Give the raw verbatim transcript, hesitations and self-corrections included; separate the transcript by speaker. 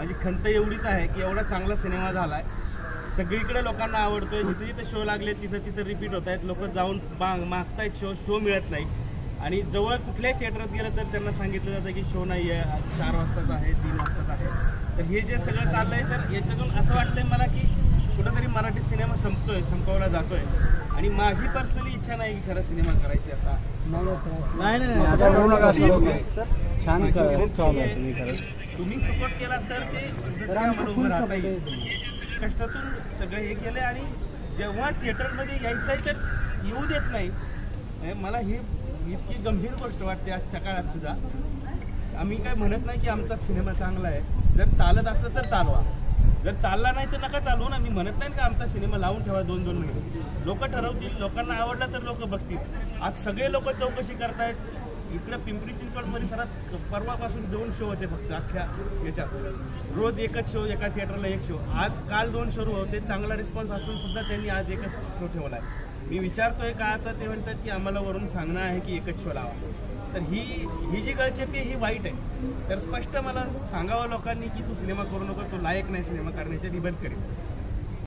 Speaker 1: माझी खंत एवढीच आहे की एवढा चांगला सिनेमा झाला आहे, सगळीकडे लोकांना आवडतोय, जिथे जिथे शो लागले तिथं तिथं रिपीट होत आहेत, लोक जाऊन माग मागतायत शो, शो मिळत नाही. आणि जवळ कुठल्याही थिएटरात गेलं तर त्यांना सांगितलं जातं की शो नाही आहे, चार वाजताच आहे, तीन वाजताच आहे. तर हे जे सगळं चाललं आहे, तर याच्यातून असं वाटतंय मला की कुठंतरी मराठी सिनेमा संपतोय, संपवला जातोय. आणि माझी पर्सनली इच्छा नाही की खरं सिनेमा करायची आता.
Speaker 2: छान
Speaker 1: तुम्ही सपोर्ट केला तर ते बरोबर राहता येईल. कष्टातून सगळे हे केले आणि जेव्हा थिएटरमध्ये यायचं आहे तर येऊ देत नाही. मला ही इतकी गंभीर गोष्ट वाटते आजच्या काळात सुद्धा. आम्ही काय म्हणत नाही की आमचा सिनेमा चांगला आहे, जर चालत असलं तर चालवा, जर चालला नाही तर नका चालवू ना. मी म्हणत नाही का आमचा सिनेमा लावून ठेवा दोन दोन महिने, लोक ठरवतील, लोकांना आवडला तर लोक बघतील. आज सगळे लोक चौकशी करतायत. इकडं पिंपरी चिंचवड परिसरात परवापासून दोन शो होते फक्त अख्ख्या याच्यात, रोज एकच शो, एका थिएटरला एक शो. आज काल दोन शो होते, चांगला रिस्पॉन्स असून सुद्धा त्यांनी आज एकच शो ठेवला आहे. मी विचारतोय का आता ते म्हणतात की आम्हाला वरून सांगणं आहे की एकच शो लावा. तर ही ही जी गळचेपी आहे ही वाईट आहे. तर स्पष्ट मला सांगावं लोकांनी की तू सिनेमा करू नको, तो लायक नाही सिनेमा करण्याचे, निबंध करेल.